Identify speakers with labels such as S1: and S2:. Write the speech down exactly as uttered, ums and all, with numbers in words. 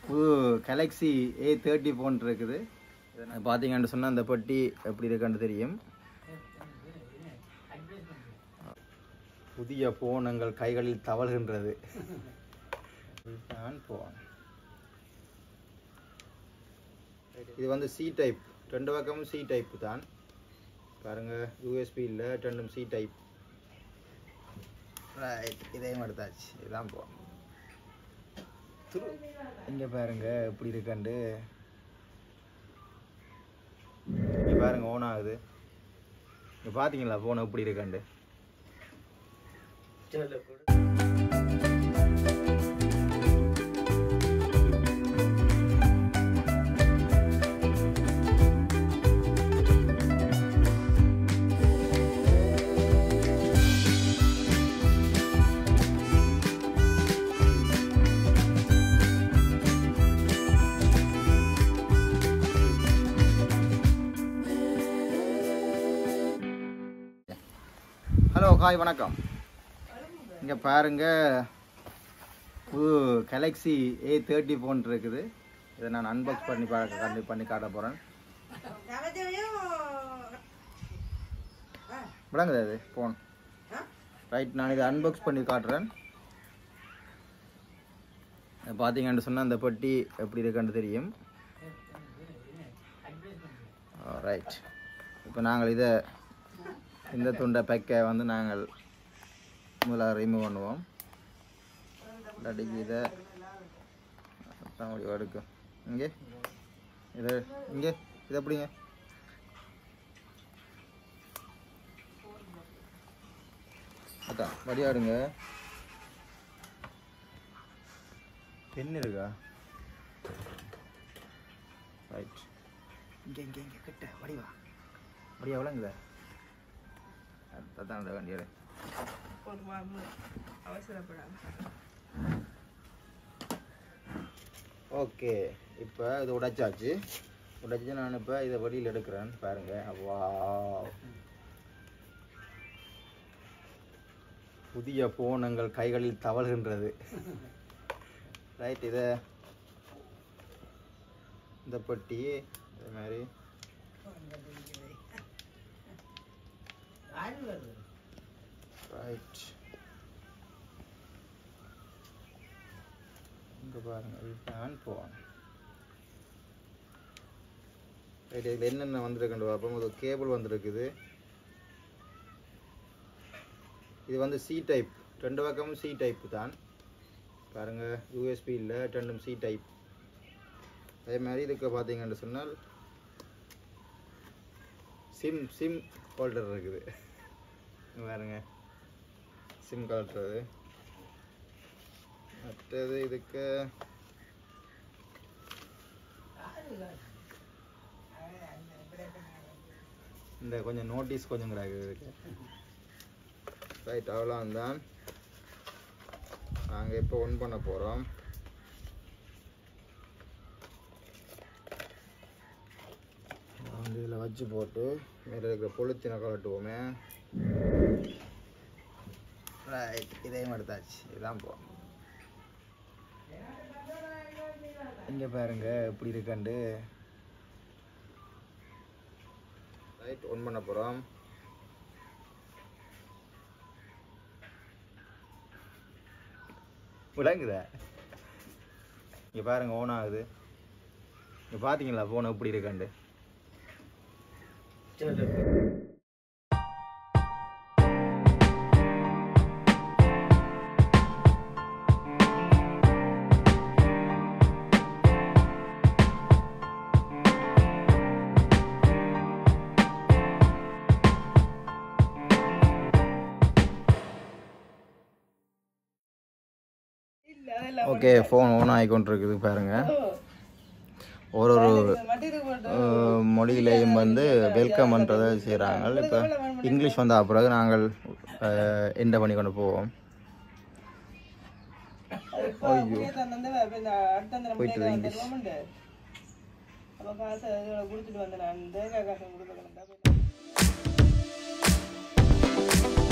S1: Galaxy A thirty phone இருக்குது. பார்த்தீங்கன்னு சொன்னால் அந்த பெட்டி எப்படி இருக்குன்னு தெரியும். புதிய ஃபோன் எங்கள் கைகளில் தவழ்கின்றது. போன் இது வந்து சி டைப், ரெண்டு பக்கமும் சி டைப் தான் பாருங்க. யூஎஸ்பி இல்லை, ரெண்டும் சி டைப். ரைட், இதையும் எடுத்தாச்சு. இதுதான் போன். இங்கே பாருங்க எப்படி இருக்காண்டு. இங்கே பாருங்க ஓன் ஆகுது. இங்கே பார்த்தீங்களா ஃபோன் எப்படி இருக்காண்டு. ஹலோ காய் வணக்கம். இங்கே பாருங்க புது கேலக்ஸி ஏ தேர்ட்டி ஃபோன் இருக்குது. இதை நான் அன்பாக்ஸ் பண்ணி பார்க்க கண்டு பண்ணி காட்ட போகிறேன். விளங்குது அது ஃபோன். ரைட், நான் இதை அன்பாக்ஸ் பண்ணி காட்டுறேன். பார்த்தீங்கன்னு சொன்னால் அந்த பெட்டி எப்படி இருக்குன்னு தெரியும். ரைட், இப்போ நாங்கள் இதை இந்த துண்டை பேக்கை வந்து நாங்கள் முதல்ல ரிமூவ் பண்ணுவோம். இல்லாட்டிக்கு இதை முடிவு எடுக்கும். இங்கே இது இங்கே இது எப்படிங்க அதான் வடியாடுங்க. பென் இருக்கா? ரைட், இங்கே இங்கே இங்கே கிட்ட வடிவா வடியா விளங்குதா? அதான் வண்டியோட ஓகே. இப்போ இது உடைச்சாச்சு. உடைச்சி நான் இப்போ இதை வெளியில் எடுக்கிறேன். பாருங்க, வா, புதிய ஃபோன் எங்கள் கைகளில் தவழ்கின்றது. ரைட், இதை இந்த பெட்டி இதே மாதிரி ரைட். இங்கே பாருங்க, இதுதான் ஃபோன். ரைட், இதில் என்னென்ன வந்திருக்குன்னு பார்ப்போம். ஒரு கேபிள் வந்திருக்குது. இது வந்து சி டைப், ரெண்டு பக்கமும் சி டைப் தான் பாருங்க. யூஎஸ்பி இல்லை, ரெண்டும் சி டைப். அதே மாதிரி இதுக்கு பார்த்தீங்கன்னு சொன்னால் சிம் சிம் ஹோல்டர் இருக்குது பாருங்க. சிம் கலட்டுறது. மற்றது இதுக்கு இந்த கொஞ்சம் நோட்டீஸ் கொஞ்சம் கிடக்குது இதுக்கு. ரைட், அவ்வளோதான். நாங்கள் இப்போ ஒன் பண்ண போகிறோம். வந்து இதில் வச்சு போட்டு மேலே இருக்கிற பொழுத்தின கலட்டுவோமே. ரைட், இதையும் எடுத்தாச்சு. இதுதான் போ. இங்கே பாருங்க எப்படி இருக்காண்டு. ரைட், ஒன் பண்ண போகிறோம். விளங்குதா? இங்கே பாருங்க ஓன் ஆகுது. இங்கே பார்த்தீங்களா ஃபோன் எப்படி இருக்காண்டு. ஓகே, ஃபோன் ஓன் ஆகிக்கொண்டிருக்குது பாருங்க. ஒரு ஒரு மொழியிலையும் வந்து வெல்கம் பண்ணுறதை செய்கிறாங்க. இப்போ இங்கிலீஷ் வந்த பிறகு நாங்கள் எந்த பண்ணி கொண்டு போவோம். போயிட்டு இங்கிலீஷ் கொடுத்துட்டு வந்தேன்.